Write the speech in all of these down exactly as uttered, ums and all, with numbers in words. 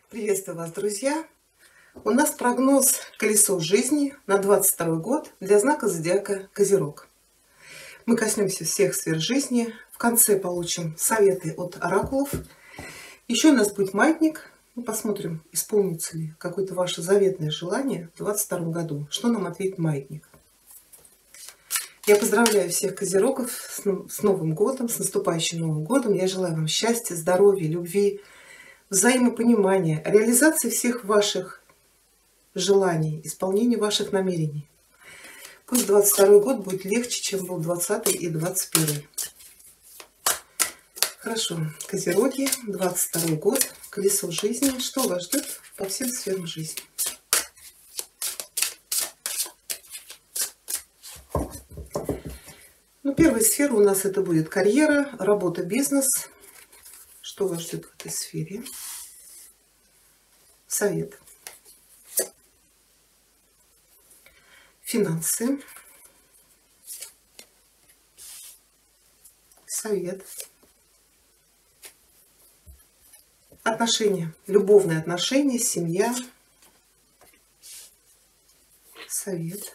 Приветствую вас, друзья! У нас прогноз колесо жизни на двадцать второй год для знака зодиака Козерог. Мы коснемся всех сфер жизни. В конце получим советы от оракулов. Еще у нас будет маятник. Мы посмотрим, исполнится ли какое-то ваше заветное желание в двадцать втором году. Что нам ответит маятник. Я поздравляю всех козерогов с Новым годом, с наступающим Новым годом. Я желаю вам счастья, здоровья, любви, взаимопонимания, реализации всех ваших желаний, исполнения ваших намерений. Пусть двадцать второй год будет легче, чем был двадцатый и двадцать первый. Хорошо, козероги, двадцать второй год, колесо жизни. Что вас ждет по всем сферам жизни? Ну, первая сфера у нас это будет карьера, работа, бизнес. Что вас ждет в этой сфере? Совет. Финансы. Совет. Отношения. Любовные отношения, семья. Совет.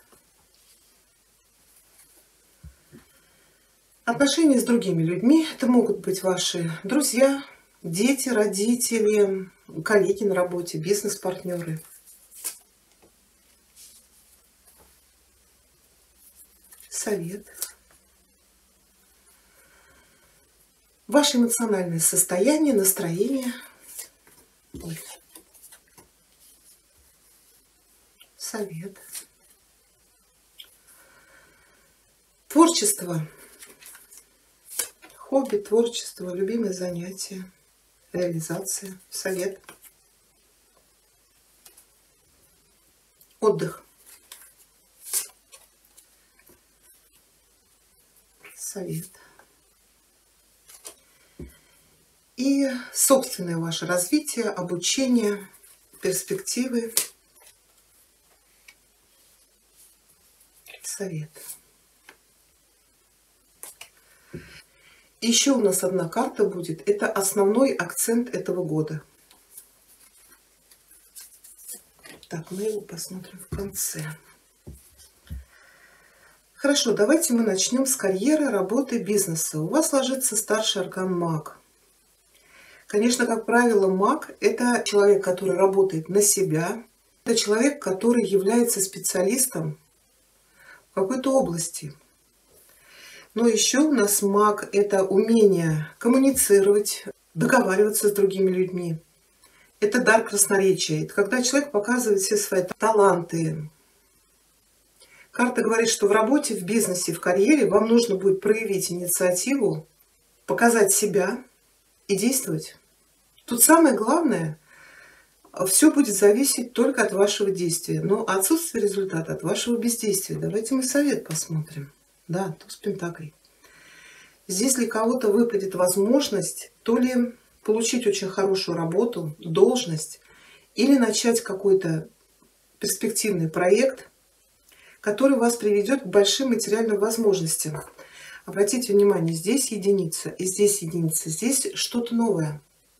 Отношения с другими людьми. Это могут быть ваши друзья, дети, родители, коллеги на работе, бизнес-партнеры. Совет. Ваше эмоциональное состояние, настроение. Ой. Совет. Творчество. Хобби, творчество, любимые занятия, реализация, совет. Отдых. Совет. И собственное ваше развитие, обучение, перспективы. Совет. Еще у нас одна карта будет. Это основной акцент этого года. Так, мы его посмотрим в конце. Хорошо, давайте мы начнем с карьеры, работы, бизнеса. У вас ложится старший аркан маг. Конечно, как правило, маг – это человек, который работает на себя. Это человек, который является специалистом в какой-то области. Но еще у нас маг – это умение коммуницировать, договариваться с другими людьми. Это дар красноречия. Это когда человек показывает все свои таланты. Карта говорит, что в работе, в бизнесе, в карьере вам нужно будет проявить инициативу, показать себя и действовать. Тут самое главное, все будет зависеть только от вашего действия. Но отсутствие результата от вашего бездействия. Давайте мы совет посмотрим. Да, туз пентаклей. Здесь для кого-то выпадет возможность то ли получить очень хорошую работу, должность, или начать какой-то перспективный проект, который вас приведет к большим материальным возможностям. Обратите внимание, здесь единица, и здесь единица, здесь что-то новое.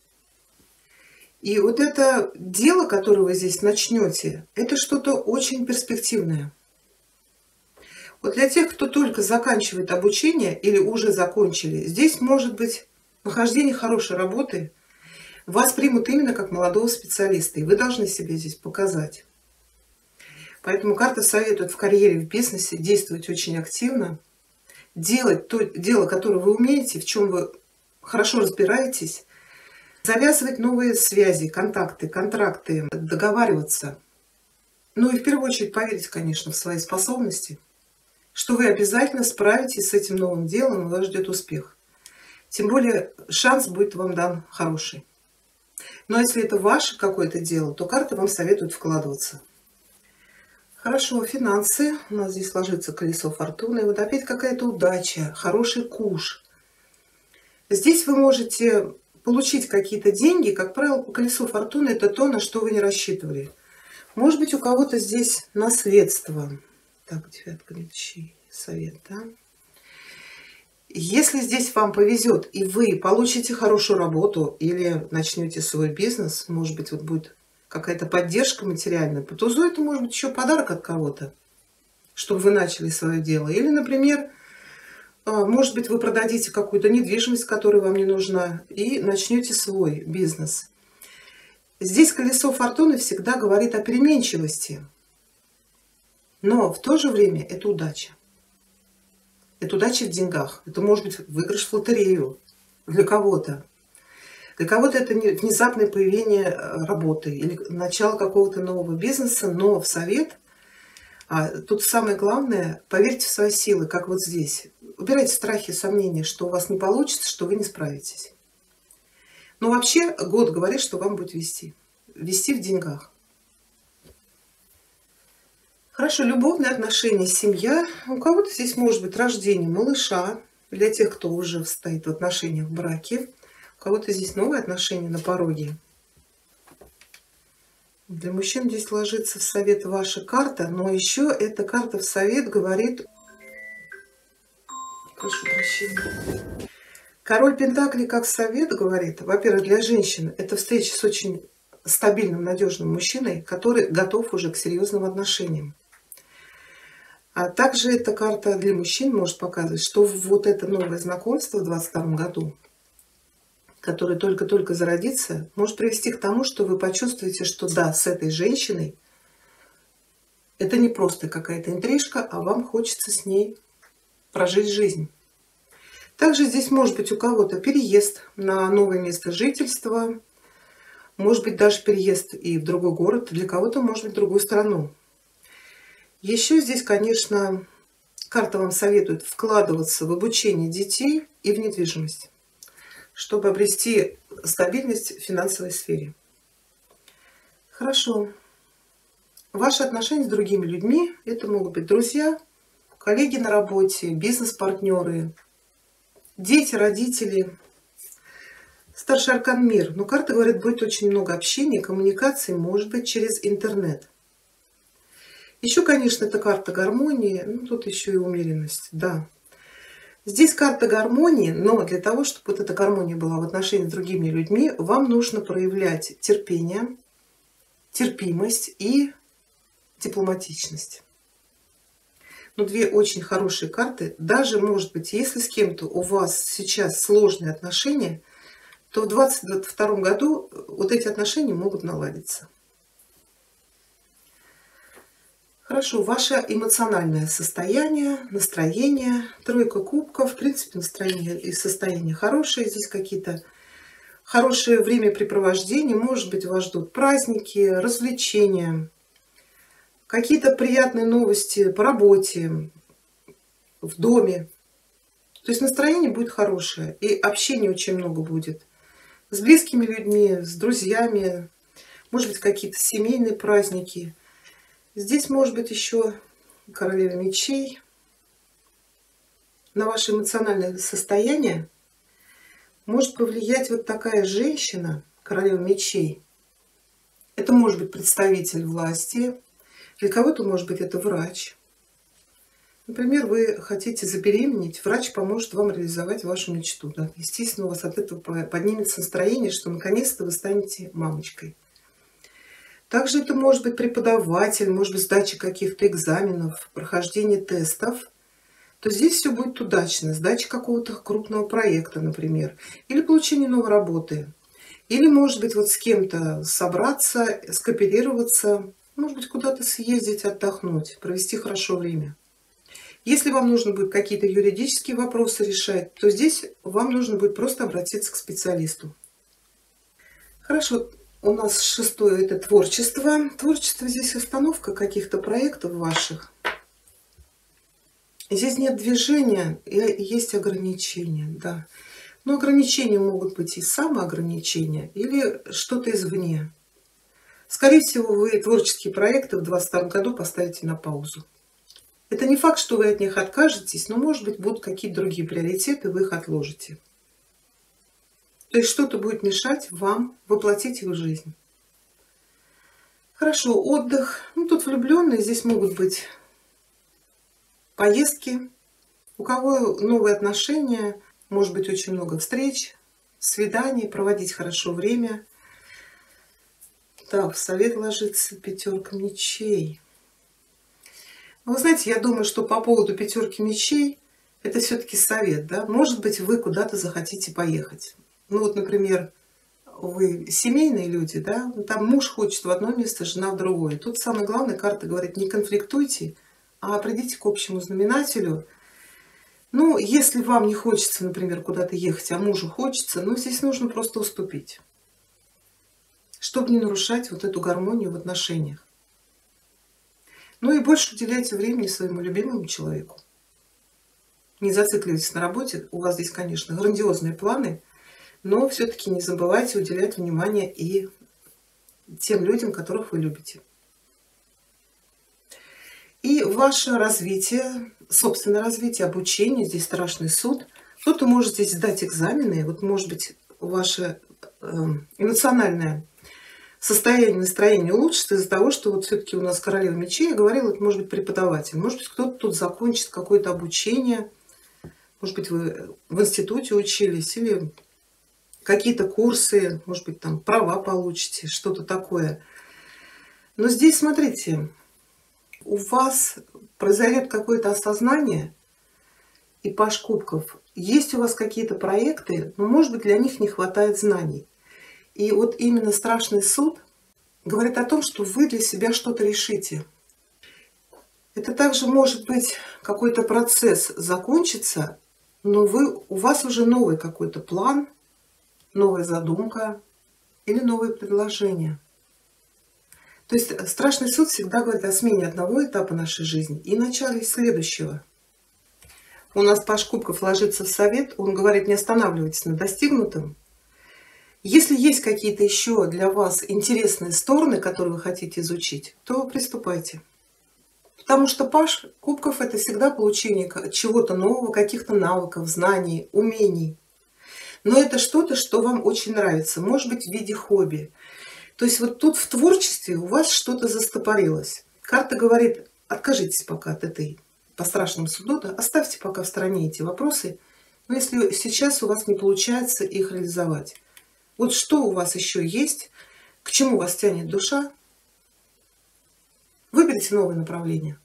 И вот это дело, которое вы здесь начнете, это что-то очень перспективное. Вот для тех, кто только заканчивает обучение или уже закончили, здесь может быть нахождение хорошей работы. Вас примут именно как молодого специалиста, и вы должны себе здесь показать. Поэтому карта советует в карьере, в бизнесе действовать очень активно, делать то дело, которое вы умеете, в чем вы хорошо разбираетесь, завязывать новые связи, контакты, контракты, договариваться. Ну и в первую очередь поверить, конечно, в свои способности, что вы обязательно справитесь с этим новым делом, и вас ждет успех. Тем более шанс будет вам дан хороший. Но если это ваше какое-то дело, то карты вам советуют вкладываться. Хорошо, финансы. У нас здесь ложится колесо фортуны. И вот опять какая-то удача, хороший куш. Здесь вы можете получить какие-то деньги. Как правило, по колесу фортуны это то, на что вы не рассчитывали. Может быть, у кого-то здесь наследство. Так, девятка мечей, совет, да? Если здесь вам повезет, и вы получите хорошую работу или начнете свой бизнес, может быть, вот будет какая-то поддержка материальная, по тузу это может быть еще подарок от кого-то, чтобы вы начали свое дело. Или, например, может быть, вы продадите какую-то недвижимость, которая вам не нужна, и начнете свой бизнес. Здесь колесо фортуны всегда говорит о переменчивости, но в то же время это удача. Это удача в деньгах. Это может быть выигрыш в лотерею для кого-то. Для кого-то это внезапное появление работы или начало какого-то нового бизнеса, но в совет. А тут самое главное, поверьте в свои силы, как вот здесь. Убирайте страхи и сомнения, что у вас не получится, что вы не справитесь. Но вообще год говорит, что вам будет вести. Вести в деньгах. Хорошо, любовные отношения, семья. У кого-то здесь может быть рождение малыша, для тех, кто уже стоит в отношениях в браке. У кого-то здесь новые отношения на пороге. Для мужчин здесь ложится в совет ваша карта, но еще эта карта в совет говорит... Прошу прощения. Король Пентаклей как совет говорит, во-первых, для женщин это встреча с очень стабильным, надежным мужчиной, который готов уже к серьезным отношениям. А также эта карта для мужчин может показывать, что вот это новое знакомство в двадцать втором году, которое только-только зародится, может привести к тому, что вы почувствуете, что да, с этой женщиной это не просто какая-то интрижка, а вам хочется с ней прожить жизнь. Также здесь может быть у кого-то переезд на новое место жительства, может быть даже переезд и в другой город, для кого-то может быть в другую страну. Еще здесь, конечно, карта вам советует вкладываться в обучение детей и в недвижимость, чтобы обрести стабильность в финансовой сфере. Хорошо. Ваши отношения с другими людьми, это могут быть друзья, коллеги на работе, бизнес-партнеры, дети, родители. Старший аркан мир. Но карта говорит, будет очень много общения, коммуникации, может быть, через интернет. Еще, конечно, это карта гармонии, ну, тут еще и умеренность, да. Здесь карта гармонии, но для того, чтобы вот эта гармония была в отношении с другими людьми, вам нужно проявлять терпение, терпимость и дипломатичность. Но две очень хорошие карты. Даже, может быть, если с кем-то у вас сейчас сложные отношения, то в двадцать втором году вот эти отношения могут наладиться. Хорошо, ваше эмоциональное состояние, настроение, тройка кубков, в принципе, настроение и состояние хорошее. Здесь какие-то хорошие времяпрепровождения, может быть, вас ждут праздники, развлечения, какие-то приятные новости по работе, в доме. То есть настроение будет хорошее, и общения очень много будет. С близкими людьми, с друзьями, может быть, какие-то семейные праздники. Здесь может быть еще королева мечей. На ваше эмоциональное состояние может повлиять вот такая женщина, королева мечей. Это может быть представитель власти, для кого-то может быть это врач. Например, вы хотите забеременеть, врач поможет вам реализовать вашу мечту. Да? Естественно, у вас от этого поднимется настроение, что наконец-то вы станете мамочкой. Также это может быть преподаватель, может быть сдача каких-то экзаменов, прохождение тестов. То здесь все будет удачно. Сдача какого-то крупного проекта, например. Или получение новой работы. Или, может быть, вот с кем-то собраться, скооперироваться. Может быть, куда-то съездить, отдохнуть, провести хорошо время. Если вам нужно будет какие-то юридические вопросы решать, то здесь вам нужно будет просто обратиться к специалисту. Хорошо. У нас шестое это творчество. Творчество здесь остановка каких-то проектов ваших. Здесь нет движения, есть ограничения, да. Но ограничения могут быть и самоограничения, или что-то извне. Скорее всего, вы творческие проекты в двадцать втором году поставите на паузу. Это не факт, что вы от них откажетесь, но, может быть, будут какие-то другие приоритеты, вы их отложите. То есть что-то будет мешать вам воплотить их в жизнь. Хорошо, отдых. Ну, тут влюбленные, здесь могут быть поездки, У кого новые отношения, может быть очень много встреч, свиданий, проводить хорошо время. Так, в совет ложится пятерка мечей. Вы знаете, я думаю, что по поводу пятерки мечей это все-таки совет, да? Может быть, вы куда-то захотите поехать. Ну вот, например, вы семейные люди, да? Там муж хочет в одно место, жена в другое. Тут самое главное, карта говорит, не конфликтуйте, а придите к общему знаменателю. Ну, если вам не хочется, например, куда-то ехать, а мужу хочется, ну, здесь нужно просто уступить, чтобы не нарушать вот эту гармонию в отношениях. Ну и больше уделяйте времени своему любимому человеку. Не зацикливайтесь на работе. У вас здесь, конечно, грандиозные планы, но все-таки не забывайте уделять внимание и тем людям, которых вы любите. И ваше развитие, собственное развитие, обучение, здесь страшный суд. Кто-то может здесь сдать экзамены, вот может быть ваше э, эмоциональное состояние, настроение улучшится из-за того, что вот все-таки у нас королева мечей, я говорила, это может быть преподаватель, может быть кто-то тут закончит какое-то обучение, может быть вы в институте учились или какие-то курсы, может быть там права получите, что-то такое. Но здесь смотрите, у вас произойдет какое-то осознание, и паж кубков, есть у вас какие-то проекты, но может быть для них не хватает знаний. И вот именно страшный суд говорит о том, что вы для себя что-то решите. Это также может быть какой-то процесс закончится, но вы, у вас уже новый какой-то план, новая задумка или новые предложения. То есть страшный суд всегда говорит о смене одного этапа нашей жизни и начале следующего. У нас паж кубков ложится в совет, он говорит, не останавливайтесь на достигнутом. Если есть какие-то еще для вас интересные стороны, которые вы хотите изучить, то приступайте. Потому что паж кубков это всегда получение чего-то нового, каких-то навыков, знаний, умений. Но это что-то, что вам очень нравится, может быть в виде хобби. То есть вот тут в творчестве у вас что-то застопорилось. Карта говорит, откажитесь пока от этой по страшному суду, да, оставьте пока в стороне эти вопросы. Но если сейчас у вас не получается их реализовать, вот что у вас еще есть, к чему вас тянет душа, выберите новое направление.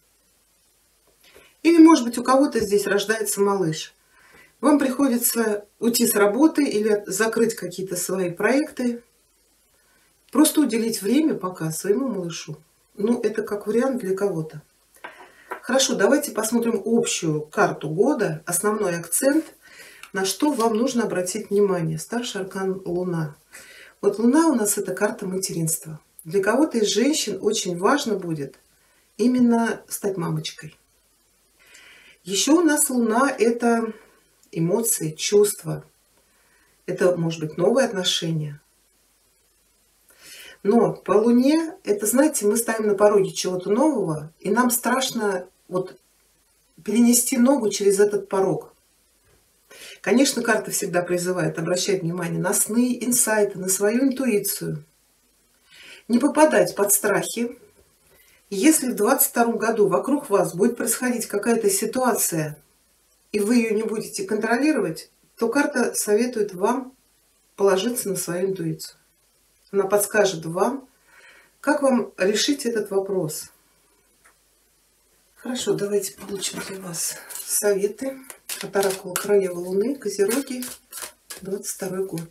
Или, может быть, у кого-то здесь рождается малыш. Вам приходится уйти с работы или закрыть какие-то свои проекты. Просто уделить время пока своему малышу. Ну, это как вариант для кого-то. Хорошо, давайте посмотрим общую карту года, основной акцент, на что вам нужно обратить внимание. Старший аркан Луна. Вот Луна у нас это карта материнства. Для кого-то из женщин очень важно будет именно стать мамочкой. Еще у нас Луна это эмоции, чувства. Это может быть новые отношения. Но по Луне, это, знаете, мы стоим на пороге чего-то нового, и нам страшно вот перенести ногу через этот порог. Конечно, карта всегда призывает обращать внимание на сны, инсайты, на свою интуицию. Не попадать под страхи. Если в двадцать втором году вокруг вас будет происходить какая-то ситуация, и вы ее не будете контролировать, то карта советует вам положиться на свою интуицию. Она подскажет вам, как вам решить этот вопрос. Хорошо, давайте получим для вас советы от оракула Королевы Луны, Козероги, двадцать второй год.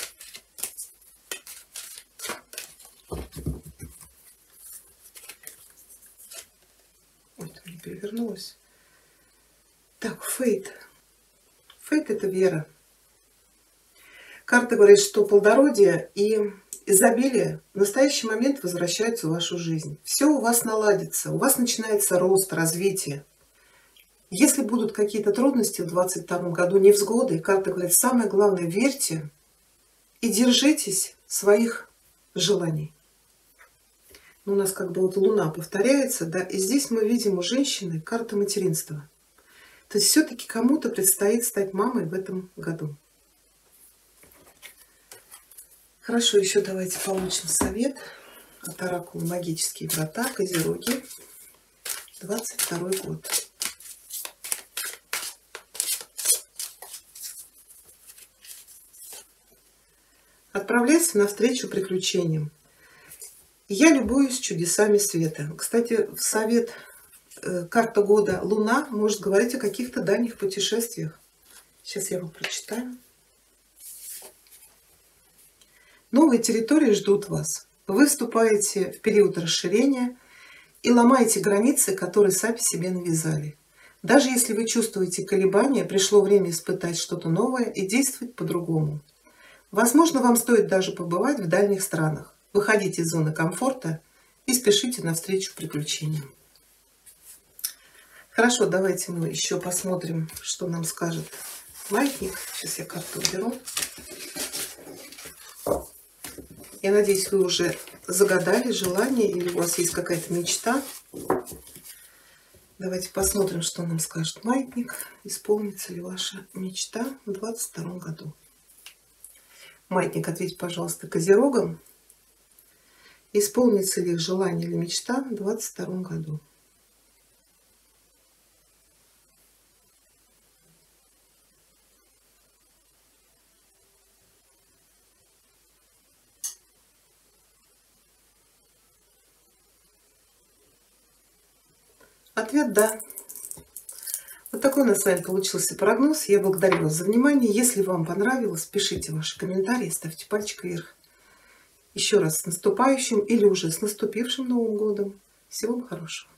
Ой, там не перевернулась. Так, фейт. Фейт это вера. Карта говорит, что плодородие и изобилие в настоящий момент возвращаются в вашу жизнь. Все у вас наладится, у вас начинается рост, развитие. Если будут какие-то трудности в двадцать втором году, невзгоды, карта говорит, самое главное, верьте и держитесь своих желаний. У нас как бы вот Луна повторяется, да, и здесь мы видим у женщины карта материнства. То есть все-таки кому-то предстоит стать мамой в этом году. Хорошо, еще давайте получим совет от оракула Магические врата, Козероги, двадцать второй год. Отправляйся навстречу приключениям. Я любуюсь чудесами света. Кстати, в совет э, карта года Луна может говорить о каких-то дальних путешествиях. Сейчас я вам прочитаю. Новые территории ждут вас. Вы вступаете в период расширения и ломаете границы, которые сами себе навязали. Даже если вы чувствуете колебания, пришло время испытать что-то новое и действовать по-другому. Возможно, вам стоит даже побывать в дальних странах. Выходите из зоны комфорта и спешите навстречу приключениям. Хорошо, давайте мы еще посмотрим, что нам скажет маятник. Сейчас я карту уберу. Я надеюсь, вы уже загадали желание или у вас есть какая-то мечта. Давайте посмотрим, что нам скажет маятник. Исполнится ли ваша мечта в двадцать втором году. Маятник, ответьте, пожалуйста, Козерогам. Исполнится ли их желание или мечта в двадцать втором году? Ответ «да». Вот такой у нас с вами получился прогноз. Я благодарю вас за внимание. Если вам понравилось, пишите ваши комментарии, ставьте пальчик вверх. Еще раз с наступающим или уже с наступившим Новым годом. Всего вам хорошего.